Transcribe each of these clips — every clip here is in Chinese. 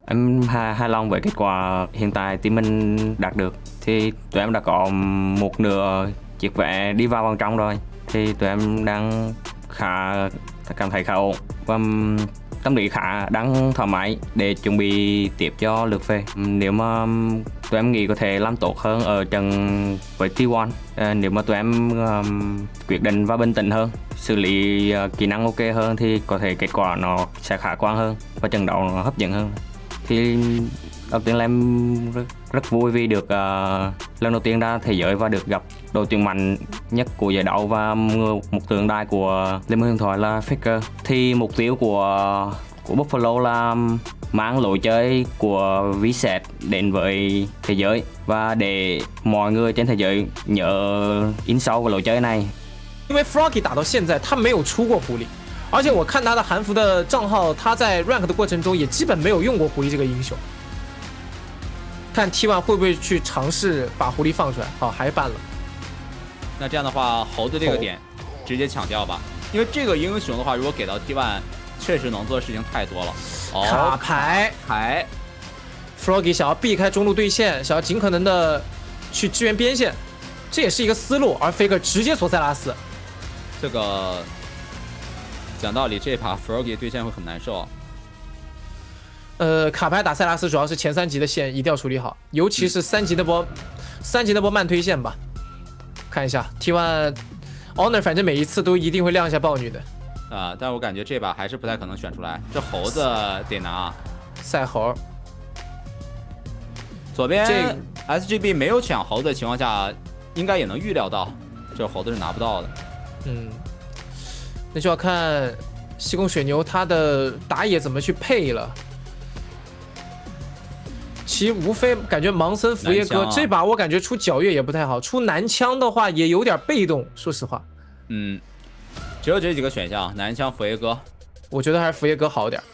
Em hài lòng với kết quả hiện tại team mình đạt được. Thì tụi em đã có một nửa chiếc vé đi vào vòng trong rồi. Thì tụi em đang cảm thấy khá ổn và tâm lý đang thoải mái để chuẩn bị tiếp cho lượt về. Nếu mà tụi em nghĩ có thể làm tốt hơn ở trận với T1, nếu mà tụi em quyết định và bình tĩnh hơn, xử lý kỹ năng ok hơn thì có thể kết quả nó sẽ khả quan hơn và trận đấu nó hấp dẫn hơn. Thì đầu tiên là em rất vui vì được lần đầu tiên ra thế giới và được gặp đội tuyển mạnh nhất của giải đấu và một tượng đài của Liên minh huyền thoại là Faker. Thì mục tiêu của Buffalo là mang lối chơi của Reset đến với thế giới và để mọi người trên thế giới nhớ in sâu vào lối chơi này. 因为 Froggy 打到现在他没有出过狐狸，而且我看他的韩服的账号，他在 rank 的过程中也基本没有用过狐狸这个英雄。看 T1 会不会去尝试把狐狸放出来？好，还办了。 那这样的话，猴子这个点直接抢掉吧，因为这个英雄的话，如果给到 T1，确实能做的事情太多了。 卡牌，Froggy 想要避开中路对线，想要尽可能的去支援边线，这也是一个思路。而 Faker 直接锁塞拉斯， 这个讲道理，这一把 Froggy 对线会很难受。 卡牌打塞拉斯主要是前3级的线一定要处理好，尤其是3级那波慢推线吧。看一下 T1 Honor， 反正每一次都一定会亮一下豹女的。 但我感觉这把还是不太可能选出来，这猴子得拿。 赛猴。 左边 SGB 没有抢猴子的情况下，应该也能预料到，这猴子是拿不到的。 那就要看西宫水牛他的打野怎么去配了。其实无非感觉盲僧福耶哥这把我感觉出皎月也不太好，出男枪的话也有点被动，说实话。 只有这几个选项，男枪福耶哥， 我觉得还是福耶哥好点。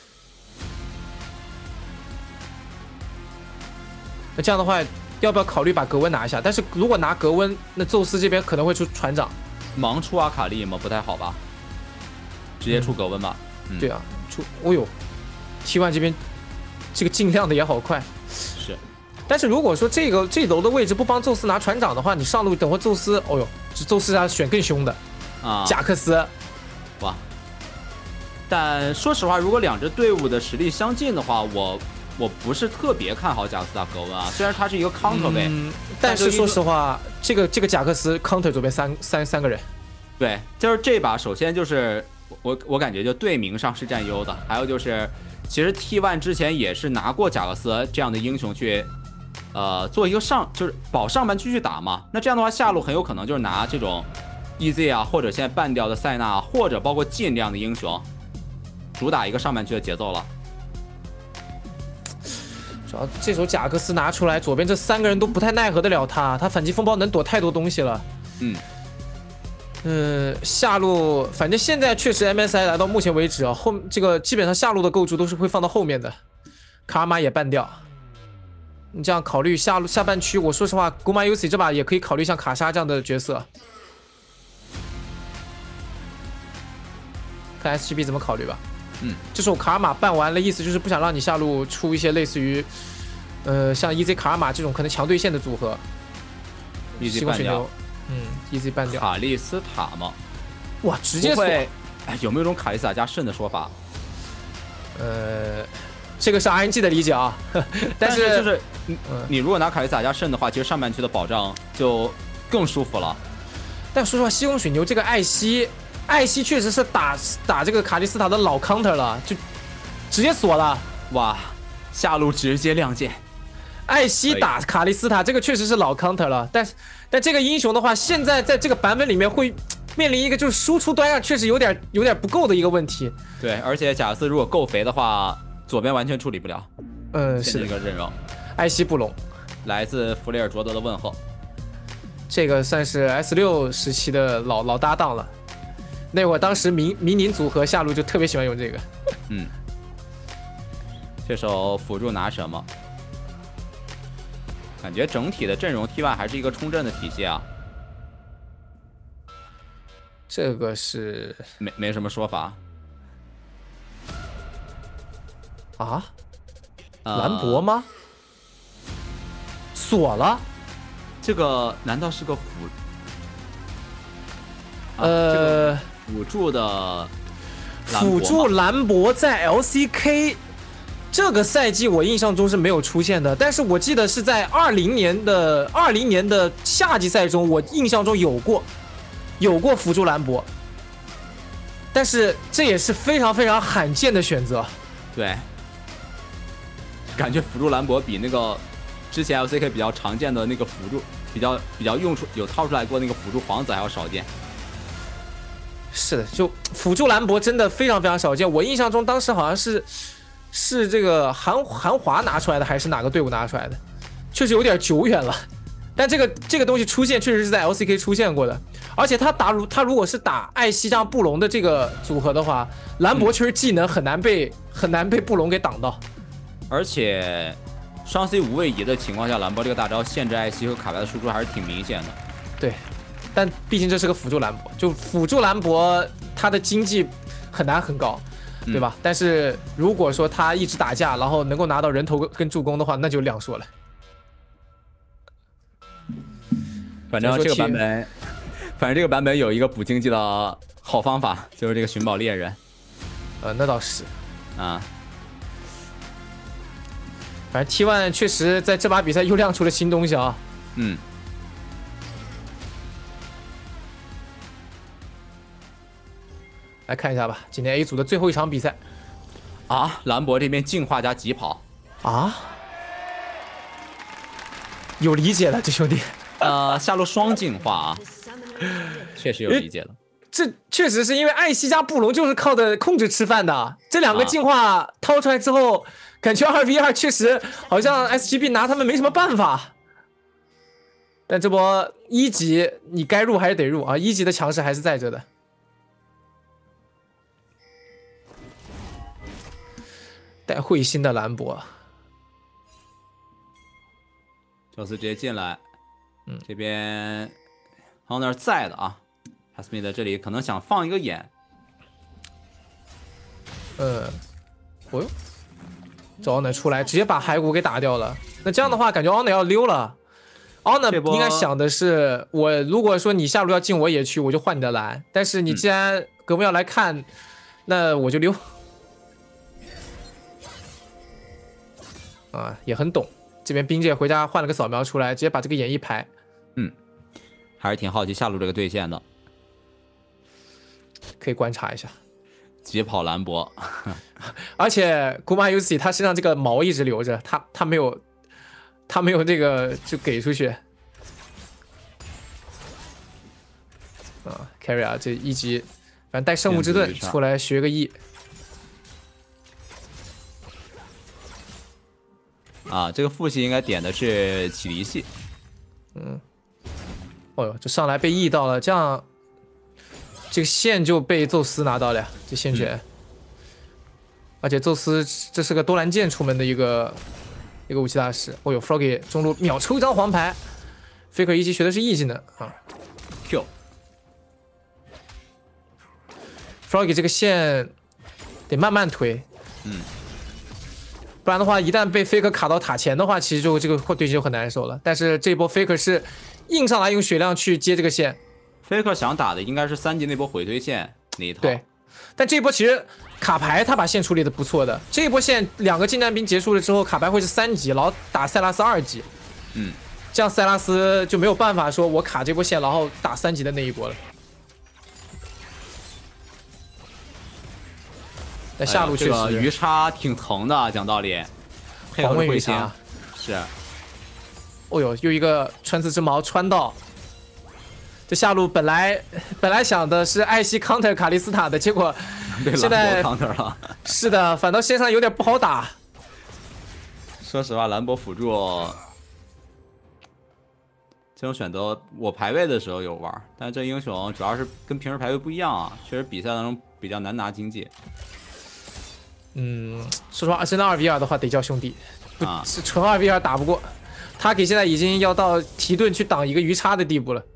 那这样的话，要不要考虑把格温拿下？但是如果拿格温，那宙斯这边可能会出船长。 盲出阿卡丽吗？不太好吧？直接出格温吧。 对啊，哦呦 ，T1 这边这个尽量的也好快。 是。 但是如果说这楼的位置不帮宙斯拿船长的话，你上路等会宙斯，哦呦，宙斯要选更凶的。贾克斯， 哇！但说实话，如果两支队伍的实力相近的话，我不是特别看好贾克斯打格温啊。虽然他是一个 counter 位， 但是说实话，这个贾克斯 counter 左边三个人。 对，就是这把，首先就是我感觉就队名上是占优的，还有就是其实 T1 之前也是拿过贾克斯这样的英雄去，做一个就是保上半区去打嘛。那这样的话，下路很有可能就是拿这种。EZ 啊，或者现在半掉的塞纳，或者包括晋这样的英雄，主打一个上半区的节奏了。 主要这手贾克斯拿出来，左边这3个人都不太奈何得了他，他反击风暴能躲太多东西了。下路反正现在确实 MSI 来到目前为止啊，这个基本上下路的构筑都是会放到后面的，卡尔玛也半掉。你这样考虑下半区，我说实话 ，Guma UC 这把也可以考虑像卡莎这样的角色。看 SGB 怎么考虑吧。这时候卡尔玛办完了，意思就是不想让你下路出一些类似于，像 EZ 卡尔玛这种可能强对线的组合。 EZ 半掉 ，EZ 半掉。 卡利斯塔吗？ 哇，直接锁！ 有没有一种卡利斯塔加肾的说法？ 这个是 RNG 的理解啊。但是就是，你如果拿卡利斯塔加肾的话，其实上半区的保障就更舒服了。 但说实话，西宫水牛这个艾希确实是打这个卡利斯塔的老 counter 了，就直接锁了。 哇，下路直接亮剑。 艾希打卡利斯塔这个确实是老 counter 了，但这个英雄的话，现在在这个版本里面会面临一个就是输出端上确实有点不够的一个问题。 对，而且贾克斯如果够肥的话，左边完全处理不了。 是这个阵容。 艾希布隆， 来自弗雷尔卓德的问候。 这个算是 S6时期的老搭档了。那会儿当时迷宁组合下路就特别喜欢用这个。 这手辅助拿什么？感觉整体的阵容 T1 还是一个冲阵的体系啊。 这个是没什么说法。 兰博吗？锁了？ 这个难道是个辅助的辅助兰博在 LCK 这个赛季我印象中是没有出现的，但是我记得是在20年的夏季赛中，我印象中有过辅助兰博，但是这也是非常非常罕见的选择。 对，感觉辅助兰博比那个之前 LCK 比较常见的那个辅助比较有掏出来过那个辅助皇子还要少见。 是的，就辅助兰博真的非常非常少见。我印象中当时好像是这个韩华拿出来的，还是哪个队伍拿出来的，确实有点久远了。但这个东西出现确实是在 LCK 出现过的，而且他如果是打艾希加布隆的这个组合的话，兰博确实技能很难被布隆给挡到。 而且双 C 无位移的情况下，兰博这个大招限制艾希和卡牌的输出还是挺明显的。 对，但毕竟这是个辅助兰博，就辅助兰博他的经济很难很高，对吧？但是如果说他一直打架，然后能够拿到人头跟助攻的话，那就两说了。 反正这个版本有一个补经济的好方法，就是这个寻宝猎人。 那倒是啊。 反正 T1 确实在这把比赛又亮出了新东西啊。 嗯。 来看一下吧，今天 A 组的最后一场比赛。 啊，兰博这边净化加疾跑。 啊？有理解的，这兄弟。 下路双净化啊，确实有理解的。 这确实是因为艾希加布隆就是靠的控制吃饭的，这两个净化掏出来之后，感觉2v2确实好像 SGB 拿他们没什么办法。但这波一级你该入还是得入啊，一级的强势还是在这的。带彗星的兰博， 宙斯直接进来。这边 Honor 在的啊 ，Hasmi 在这里可能想放一个眼。 哦哟，这 Honor 出来直接把骸骨给打掉了。那这样的话，感觉 Honor 要溜了。Honor 应该想的是，我如果说你下路要进我野区，我就换你的蓝。但是你既然格木要来看，那我就溜。啊，也很懂。这边冰界回家换了个扫描出来，直接把这个眼一排。 还是挺好奇下路这个对线的， 可以观察一下。 疾跑兰博， 而且古马 UC 他身上这个毛一直留着，他没有这个就给出去。啊 ，carry 啊，这一级反正带圣物之盾出来学个 E。 啊，这个副系应该点的是启离系。 哦呦，这上来被 E 到了，这样这个线就被宙斯拿到了呀，这线权。而且宙斯这是个多兰剑出门的一个武器大师。哦呦 ，Froggy 中路秒抽一张黄牌 ，Faker 一级学的是 E 技能啊。 Q。 Froggy 这个线得慢慢推，不然的话，一旦被 Faker 卡到塔前的话，其实就这个对局就很难受了。但是这波 Faker 是硬上来用血量去接这个线 ，Faker 想打的应该是3级那波回推线那一套。 对，但这一波其实卡牌他把线处理的不错的。这一波线2个近战兵结束了之后，卡牌会是3级，然后打塞拉斯2级。这样塞拉斯就没有办法说我卡这波线，然后打3级的那一波了。在下路确实， 这个鱼叉挺疼的，讲道理。配合彗星是。 哦呦，又一个穿刺之矛穿到。这下路本来想的是艾希 counter 卡莉斯塔的，结果现在 counter 了。 是的，反倒线上有点不好打。 说实话，兰博辅助这种选择，我排位的时候有玩，但是这英雄主要是跟平时排位不一样啊，确实比赛当中比较难拿经济。 说实话，真的2v2的话得叫兄弟，是纯2v2打不过。他给现在已经要到提盾去挡一个鱼叉的地步了。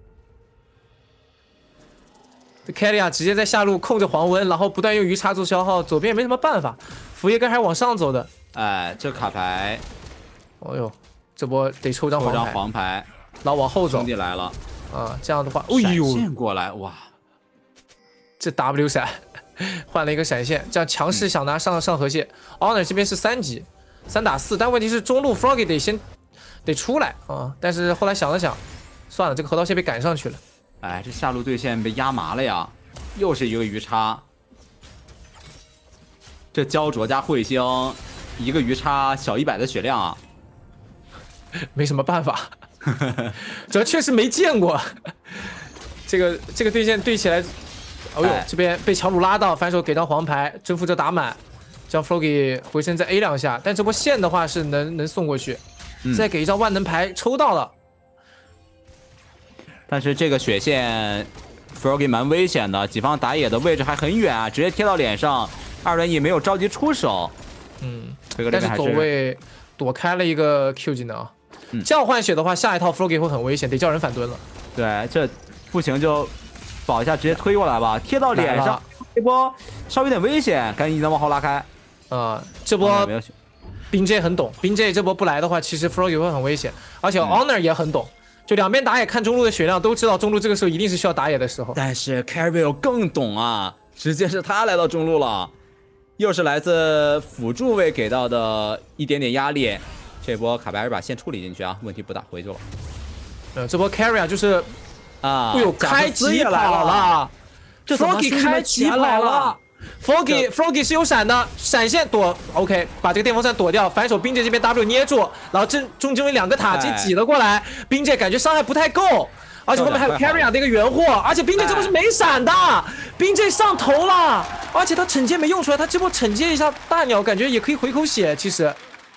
这凯利亚直接在下路控着黄温，然后不断用鱼叉做消耗，左边也没什么办法。福耶根还是往上走的， 哎，这卡牌哦呦，这波得抽张抽张黄牌， 黄牌， 然后往后走兄弟来了， 啊，这样的话，哎闪呦， 现过来，哇， 这 W 闪换了一个闪现，这样强势想拿上河蟹。Honor 这边是3级，3打4，但问题是中路 Froggy 得出来啊，但是后来想了想，算了，这个核桃蟹被赶上去了。 哎，这下路对线被压麻了呀，又是一个鱼叉。这焦灼加彗星，一个鱼叉小100的血量啊， 没什么办法，主要确实没见过。这个对线对起来，哦呦， 哎这边被乔鲁拉到，反手给张黄牌，征服者打满，将 Froggy 回身再 A 2下，但这波线的话是能送过去，再给一张万能牌抽到了。 但是这个血线 Froggy 蛮危险的，己方打野的位置还很远啊，直接贴到脸上。2轮也没有着急出手， 但是走位躲开了一个 Q 技能。这样换血的话，下一套 Froggy 会很危险，得叫人反蹲了。 对，这不行就保一下，直接推过来吧，贴到脸上，这波稍微有点危险，赶紧往后拉开。 这波没有血冰 J 很懂，冰 J 这波不来的话，其实 Froggy 会很危险，而且 Honor 也很懂。就两边打野看中路的血量，都知道中路这个时候一定是需要打野的时候。 但是 Carriel 更懂啊，直接是他来到中路了，又是来自辅助位给到的一点点压力。这波卡牌还是把线处理进去啊，问题不大，回去了。 这波 Carry 就是啊， 哎呦，开疾跑了， 这 Froggy 开疾跑了。Froggy 是有闪的，闪现躲 OK， 把这个电风扇躲掉，反手冰姐这边 W 捏住，然后中间有2个塔直接挤了过来，冰姐感觉伤害不太够，而且后面还有 Carry 的一个原货，而且冰姐这波是没闪的，冰姐上头了，而且他惩戒没用出来，他这波惩戒一下大鸟，感觉也可以回口血，其实，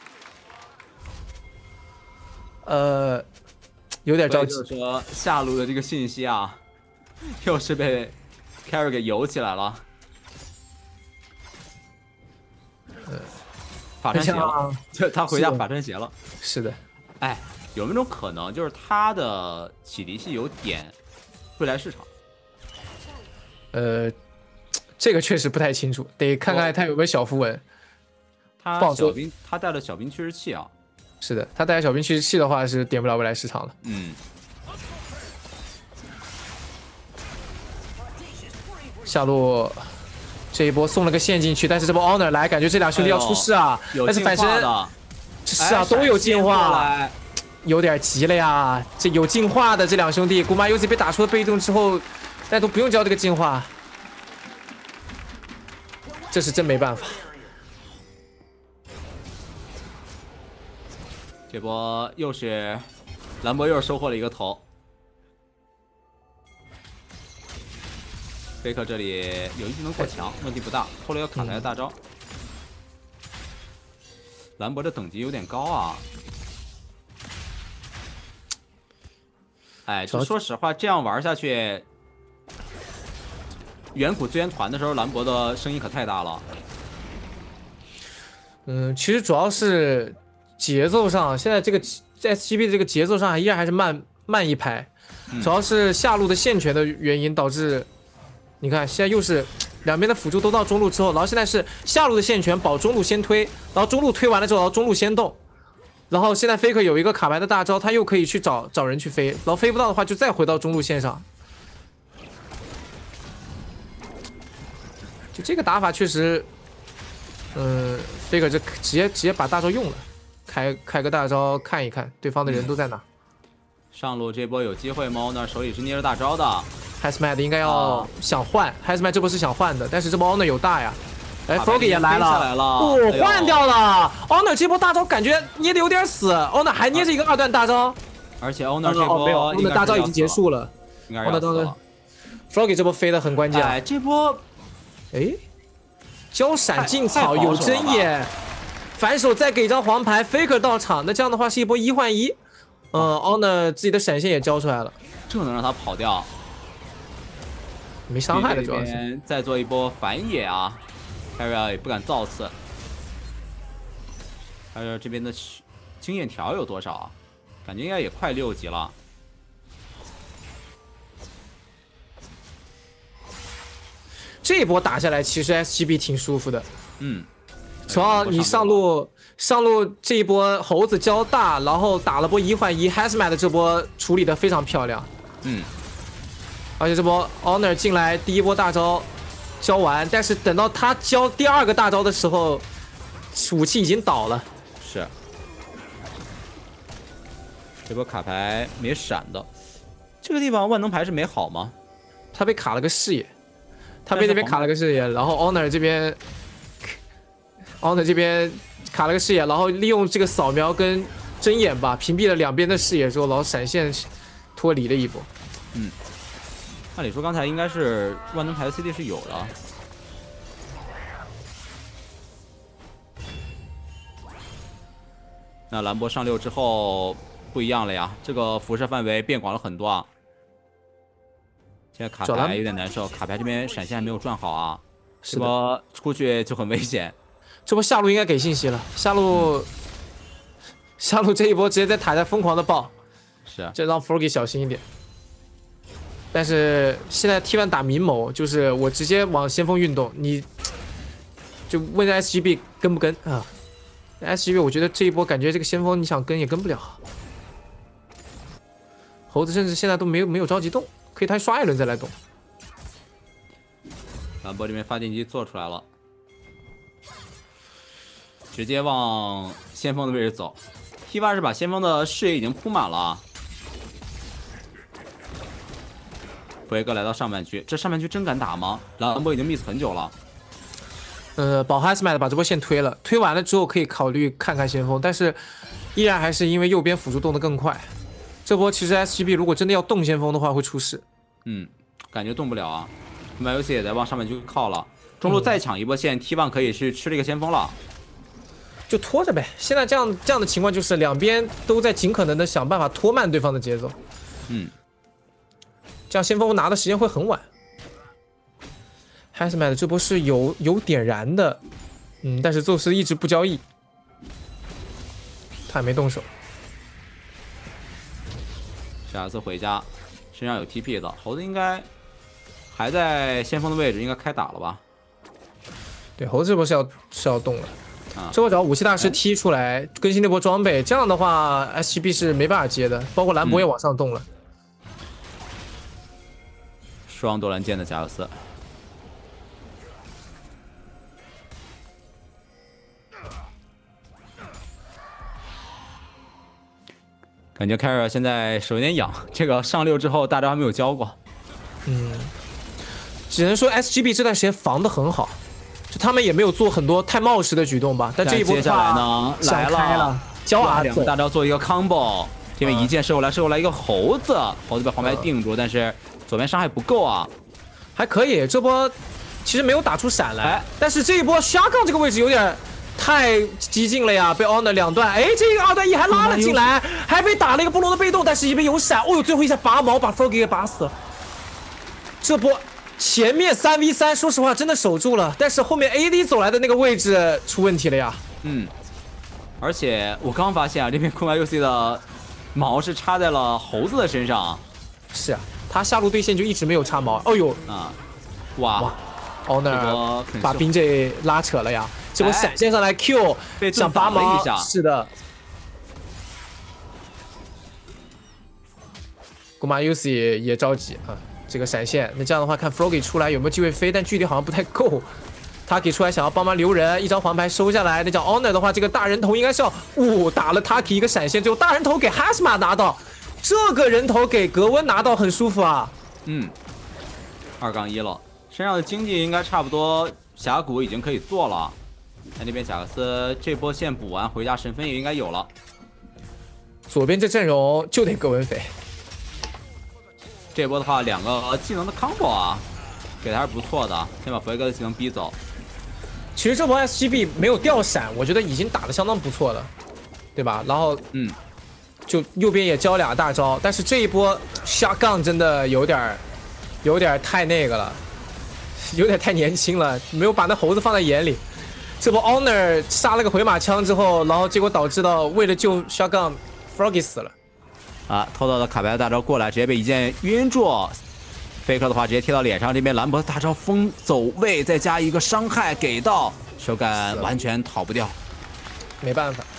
有点着急。 就是说下路的这个信息啊，又是被 Carry 给游起来了。法穿鞋了，就他回家法穿鞋了。 是的， 哎，有没有种可能，就是他的启迪系有点未来市场？ 这个确实不太清楚，得看看他有没有小符文。 他带了小兵驱驰器啊。 是的，他带小兵驱驰器的话是点不了未来市场了。下路这一波送了个线进去，但是这波 Honor 来，感觉这俩兄弟要出事啊！但是反身，是啊，都有进化，有点急了呀。这有进化的这两兄弟，古马 UZ 被打出了被动之后，但都不用交这个进化，这是真没办法。 这波又是兰博又是收获了一个头。贝克这里有一技能过强，问题不大，偷了一个卡牌的大招。兰博的等级有点高啊。哎，就说实话，这样玩下去，远古资源团的时候，兰博的声音可太大了。 其实主要是节奏上，现在这个在 SGB 的这个节奏上依然还是慢一拍，主要是下路的线权的原因导致。你看，现在又是两边的辅助都到中路之后，然后现在是下路的线权保中路先推，然后中路推完了之后，然后中路先动，然后现在 Faker 有一个卡牌的大招，他又可以去找人去飞，然后飞不到的话就再回到中路线上。就这个打法确实，Faker 这直接把大招用了，开个大招看一看对方的人都在哪。 上路这波有机会吗？那手里是捏着大招的。 Hazmat 应该要想换，Hazmat 这波是想换的，但是这波 Honor 有大呀，哎 Froggy 也来了，换掉了 Honor 这波大招感觉捏的有点死 ，Honor 还捏着一个2段大招， 而且 Honor 这波没有 ，Honor 大招已经结束了，Honor 当时 Froggy 这波飞的很关键， 哎，这波， 哎，交闪进草有针眼，反手再给一张黄牌 ，Faker 到场，那这样的话是一波1换1，Honor 自己的闪现也交出来了， 这能让他跑掉。 没伤害的主要是。 再做一波反野啊 ，Carry 也不敢造次。还有这边的经验条有多少啊？感觉应该也快6级了。 这一波打下来，其实 SGB 挺舒服的。 主要你上路这一波猴子交大，然后打了波1换1 ，Hazmat 这波处理的非常漂亮。而且这波 Honor 进来第一波大招交完，但是等到他交第2个大招的时候，武器已经倒了。 是。这波卡牌没闪的，这个地方万能牌是没好吗？ 他被卡了个视野，他被那边卡了个视野，然后 Honor 这边卡了个视野，然后利用这个扫描跟睁眼吧，屏蔽了两边的视野之后，然后闪现脱离了一波。 按理说刚才应该是万能牌的 CD 是有的。那兰博上6之后不一样了呀，这个辐射范围变广了很多啊。现在卡牌有点难受，卡牌这边闪现还没有转好啊，这波出去就很危险。 这波下路应该给信息了，下路这一波直接在塔下疯狂的爆， 是， 这让 Froggy 小心一点。但是现在 T1 打明某，就是我直接往先锋运动，你就问 SGB 跟不跟啊 ？SGB 我觉得这一波感觉这个先锋你想跟也跟不了。猴子甚至现在都没有着急动，可以他刷一轮再来动。 兰博这边发电机做出来了，直接往先锋的位置走。T1 是把先锋的视野已经铺满了。弗雷格来到上半区，这上半区真敢打吗？兰博已经 miss 很久了。 保 Hazmat 把这波线推了，推完了之后可以考虑看看先锋，但是依然还是因为右边辅助动得更快。这波其实 SGB 如果真的要动先锋的话会出事。 感觉动不了啊。玩游戏也在往上半区靠了，中路再抢一波线，T1 可以去吃这个先锋了。 就拖着呗。现在这样的情况就是两边都在尽可能的想办法拖慢对方的节奏。这样先锋拿的时间会很晚。Hazmat 这波是有点燃的，但是宙斯一直不交易，他也没动手。 下次回家，身上有 TP 的猴子应该还在先锋的位置，应该开打了吧？ 对，猴子这波是要动了。这波只要武器大师踢出来，更新那波装备，这样的话 SGB 是没办法接的，包括兰博也往上动了。 双多兰剑的贾克斯，感觉凯尔现在手有点痒，这个上6之后大招还没有交过。 只能说 SGB 这段时间防得很好，就他们也没有做很多太冒失的举动吧。但这一波接下来呢，来了， 交啊， 两个大招做一个 combo， 这边一剑射过来一个猴子，猴子被黄牌定住，但是左边伤害不够啊。 还可以，这波其实没有打出闪来，但是这一波瞎杠这个位置有点太激进了呀，被 Honor 两段，这个2对1还拉了进来，还被打了一个波罗的被动，但是一边有闪，最后一下拔毛把 Froggy 给拔死了。这波前面3v3，说实话真的守住了，但是后面 AD 走来的那个位置出问题了呀。 而且我刚发现啊，这边空白 UC 的毛是插在了猴子的身上。 是啊。他下路对线就一直没有插毛，哇 ，Honor 把冰 J 拉扯了呀！这波闪现上来 Q， 想拔毛一下，是的。古马 UC 也着急啊，这个闪现，那这样的话看 Froggy 出来有没有机会飞，但距离好像不太够。他给出来想要帮忙留人，一张黄牌收下来。那叫 Honor 的话，这个大人头应该是要打了 Taki 一个闪现，最后大人头给 Hazmat 拿到。这个人头给格温拿到很舒服啊。 2-1了，身上的经济应该差不多，峡谷已经可以做了。那这边贾克斯这波线补完，回家神分也应该有了。 左边这阵容就得格温飞。 这波的话，两个技能的 combo 啊，给的还是不错的。先把弗雷格的技能逼走。 其实这波 SGB 没有掉闪，我觉得已经打得相当不错了，对吧？然后就右边也交2大招，但是这一波下杠真的有点太那个了，有点太年轻了，没有把那猴子放在眼里。这波 Honor 杀了个回马枪之后，然后结果导致到为了救下杠 Froggy 死了。 偷到的卡牌的大招过来，直接被一剑晕住。Faker 的话直接贴到脸上，这边兰博的大招风走位，再加一个伤害给到手感完全逃不掉。 没办法。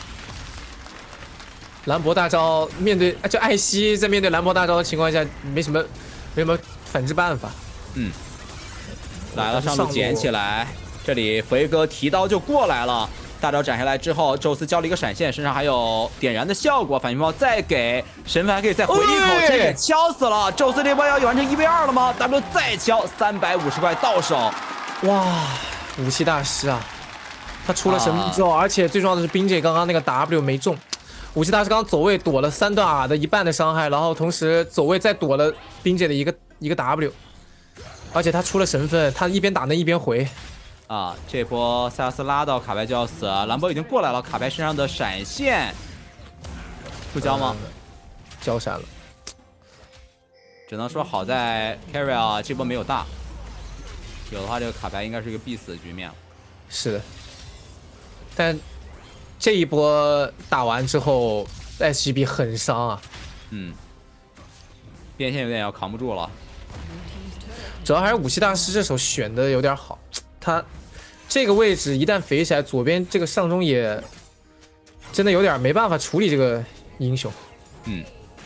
兰博大招面对就艾希在面对兰博大招的情况下，没什么反制办法。 嗯，来了，上路捡起来，这里佛爷哥提刀就过来了。大招斩下来之后，宙斯交了一个闪现，身上还有点燃的效果，反击炮再给神符还可以再回一口，直接给敲死了。宙斯这波要完成1v2了吗 ？W 再敲350块到手， 哇，武器大师啊！他出了神符之后，而且最重要的是冰姐刚刚那个 W 没中。武器大师刚刚走位躲了3段 R 的一半的伤害，然后同时走位再躲了冰姐的一个 W， 而且他出了神分，他一边打那一边回。 啊，这波塞奥斯拉到卡牌就要死，兰博已经过来了，卡牌身上的闪现不交吗？ 交闪了， 只能说好在 Carry 啊这波没有大，有的话这个卡牌应该是一个必死的局面。 是的，但这一波打完之后 ，SGB 很伤啊。 嗯，变现有点要扛不住了。 主要还是武器大师这手选的有点好，他这个位置一旦肥起来，左边这个上中也真的有点没办法处理这个英雄。 嗯，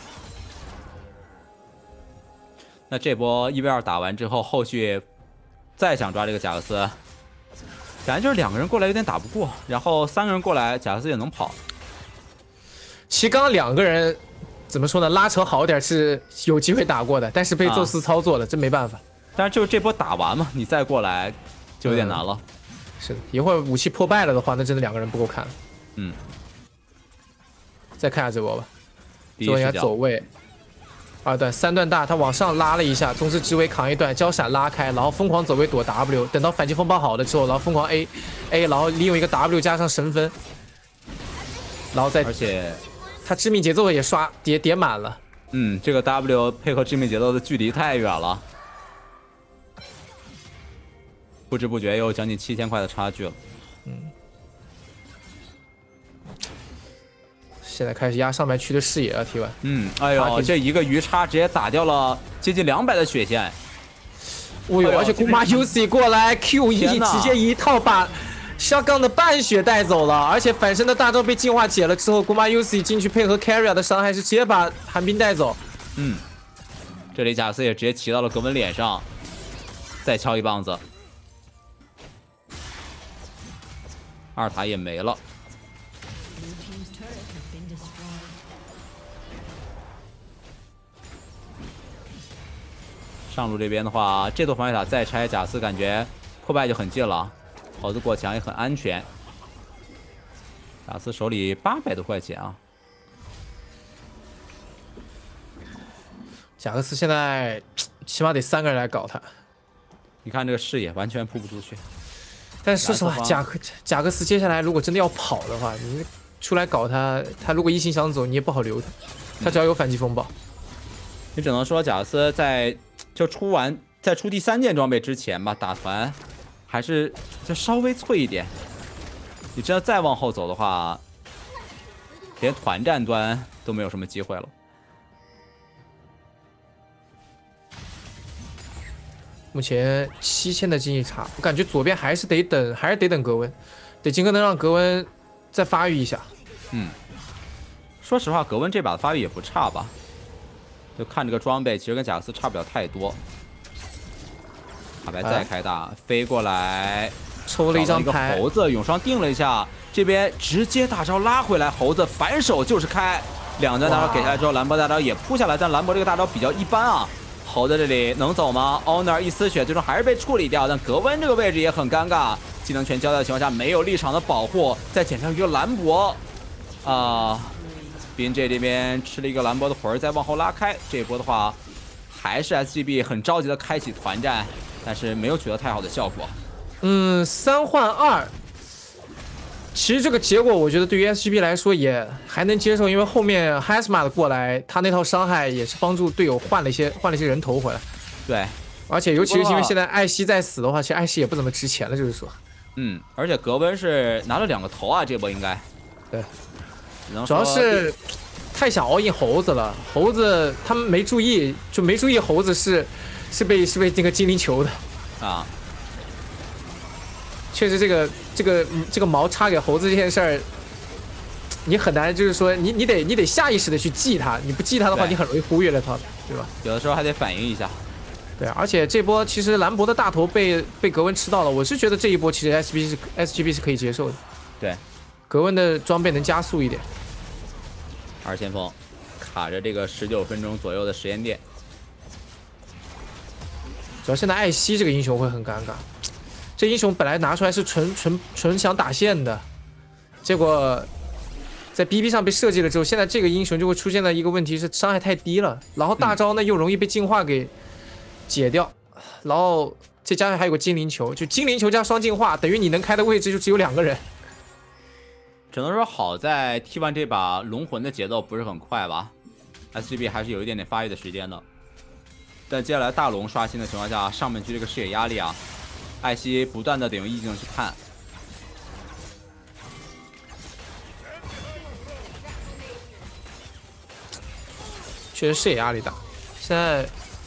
那这波1v2打完之后，后续再想抓这个贾克斯，感觉就是2个人过来有点打不过，然后3个人过来，贾克斯也能跑。 其实刚刚2个人怎么说呢？拉扯好点是有机会打过的，但是被宙斯操作了，真没办法。 但是就是这波打完嘛，你再过来就有点难了。 是的，一会儿武器破败了的话，那真的2个人不够看。 嗯， 再看下这波吧， 这波应该走位。2段3段大，他往上拉了一下，宗师之尾扛一段，交闪拉开，然后疯狂走位躲 W， 等到反击风暴好了之后，然后疯狂 A， 然后利用一个 W 加上神分，然后再而且他致命节奏也叠满了。 嗯，这个 W 配合致命节奏的距离太远了。不知不觉又将近7000块的差距了。 嗯，现在开始压上半区的视野了 ，T1。 嗯，哎呦，这一个鱼叉直接打掉了接近200的血线。 哦呦，而且姑妈 UC 过来 Q1 直接一套把shotgun的半血带走了，而且反身的大招被净化解了之后，姑妈 UC 进去配合 Carry 的伤害是直接把寒冰带走。 嗯，这里贾克斯也直接骑到了格温脸上，再敲一棒子。2塔也没了。上路这边的话，这座防御塔再拆，贾斯感觉破败就很近了。猴子过墙也很安全。贾斯手里800多块钱啊。 贾克斯现在起码得3个人来搞他。 你看这个视野完全扑不出去。 但是说实话，贾克斯接下来如果真的要跑的话，你出来搞他，他如果一心想走，你也不好留他。他只要有反击风暴， 你只能说贾克斯在出第3件装备之前吧，打团还是就稍微脆一点。你真的再往后走的话，连团战端都没有什么机会了。 目前7000的经济差，我感觉左边还是得等格温，得尽可能让格温再发育一下。 嗯，说实话，格温这把的发育也不差吧？就看这个装备，其实跟贾克斯差不了太多。卡牌再开大，飞过来， 抽了一张牌，猴子永双定了一下，这边直接大招拉回来，猴子反手就是开，2段大招给下来之后，兰博大招也扑下来，但兰博这个大招比较一般啊。猴子这里能走吗 ？Honor 一丝血，最终还是被处理掉。但格温这个位置也很尴尬，技能全交代的情况下，没有立场的保护，再捡上一个兰博，BNJ 这边吃了一个兰博的魂，再往后拉开。这一波的话，还是 SGB 很着急的开启团战，但是没有取得太好的效果。 3换2，其实这个结果我觉得对于 SGB 来说也还能接受，因为后面 Hasma 的过来，他那套伤害也是帮助队友换了一些人头回来。 对， 而且尤其是因为现在艾希在死的话，其实艾希也不怎么值钱了，就是说。 而且格温是拿了2个头啊，这波应该。 对，主要是太想all in猴子了，猴子他们没注意猴子是被那个精灵球的啊。 确实这个毛插给猴子这件事儿，你很难就是说你得下意识的去记它，你不记它的话，你很容易忽略了它，对吧？ 有的时候还得反应一下。 对，而且这波其实兰博的大头被格温吃到了，我是觉得这一波其实 SGB 是可以接受的。 对， 格温的装备能加速一点。 二先锋卡着这个19分钟左右的实验店， 主要现在艾希这个英雄会很尴尬，这英雄本来拿出来是纯想打线的，结果在 BB 上被设计了之后，现在这个英雄就会出现的一个问题是伤害太低了，然后大招呢又容易被净化给解掉，然后再加上还有个精灵球，就精灵球加双净化，等于你能开的位置就只有2个人。 只能说好在 T1 这把龙魂的节奏不是很快吧 ，SGB 还是有一点点发育的时间的。但接下来大龙刷新的情况下，上面区这个视野压力啊，艾希不断的得用意境去看。 确实视野压力大，现在，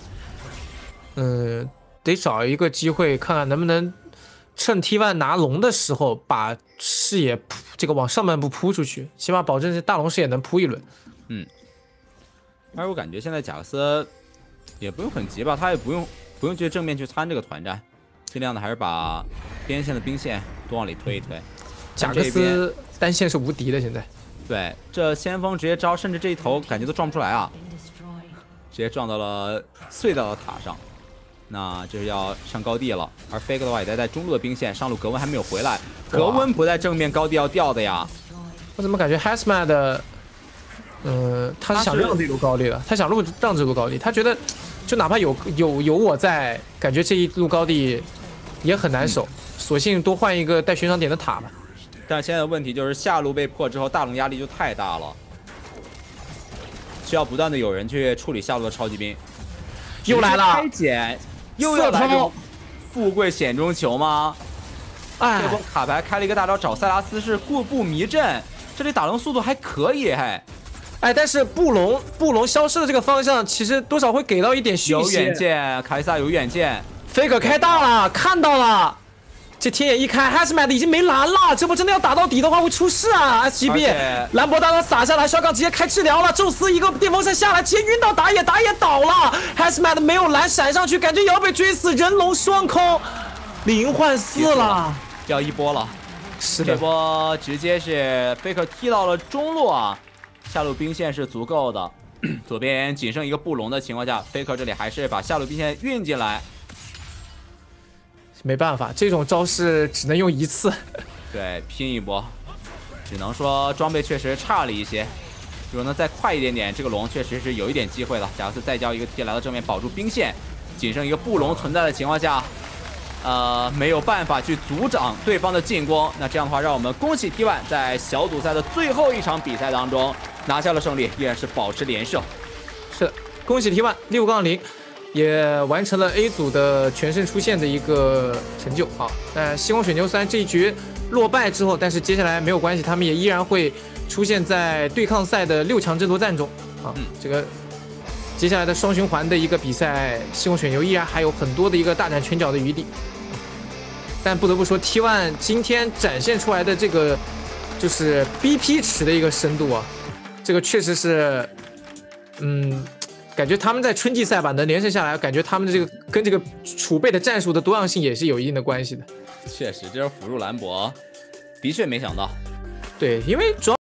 得找一个机会看看能不能趁 T1 拿龙的时候把视野这个往上半部扑出去，起码保证这大龙视野能扑一轮。 而我感觉现在贾克斯也不用很急吧，他也不用去正面去参这个团战，尽量的还是把边线的兵线多往里推一推。 贾克斯单线是无敌的，现在。 对，这先锋直接招，甚至这一头感觉都撞不出来啊，直接撞到了隧道的塔上。那这是要上高地了，而 Faker 的话也在中路的兵线上路，格温还没有回来，格温不在正面，高地要掉的呀。 我怎么感觉 Hasmad 的，他是想让这路高地了，他想让这路高地，他觉得就哪怕有我在，感觉这一路高地也很难守，索性多换一个带悬赏点的塔吧。 但是现在的问题就是下路被破之后，大龙压力就太大了，需要不断的有人去处理下路的超级兵。 又来了， 开减。又要来这种富贵险中求吗？ 哎， 这波卡牌开了一个大招找塞拉斯是故布迷阵，这里打龙速度还可以嘿。 哎，但是布隆消失的这个方向，其实多少会给到一点讯息。 有远见，凯撒有远见 ，Faker 开大了，看到了。这天眼一开 ，Hasmad 已经没蓝了，这波真的要打到底的话会出事啊 ！SGB 兰博大招撒下来，肖钢直接开治疗了，宙斯一个电风扇下来，直接晕到打野倒了 ，Hasmad 没有蓝闪上去，感觉也要被追死，人龙双空，0换4了， 要一波了。 是的， 这波直接是 Faker 踢到了中路啊，下路兵线是足够的，左边仅剩一个布隆的情况下 ，Faker 这里还是把下路兵线运进来。 没办法，这种招式只能用一次。 对，拼一波，只能说装备确实差了一些。如果能再快一点点，这个龙确实是有一点机会了。贾克斯再交一个 T 来到正面保住兵线，仅剩一个布隆存在的情况下，没有办法去阻挡对方的进攻。那这样的话，让我们恭喜 T1 在小组赛的最后一场比赛当中拿下了胜利，依然是保持连胜。 是的，恭喜 T1 6-0。也完成了 A 组的全胜出线的一个成就啊！但西光水牛虽然这一局落败之后，但是接下来没有关系，他们也依然会出现在对抗赛的6强争夺战中啊。这个接下来的双循环的一个比赛，西光水牛依然还有很多的一个大展拳脚的余地。但不得不说 ，T1 今天展现出来的这个就是 BP 池的一个深度啊，这个确实是，感觉他们在春季赛吧能连胜下来，感觉他们的这个跟这个储备的战术的多样性也是有一定的关系的。 确实，这是辅助兰博，的确没想到。 对，因为主要。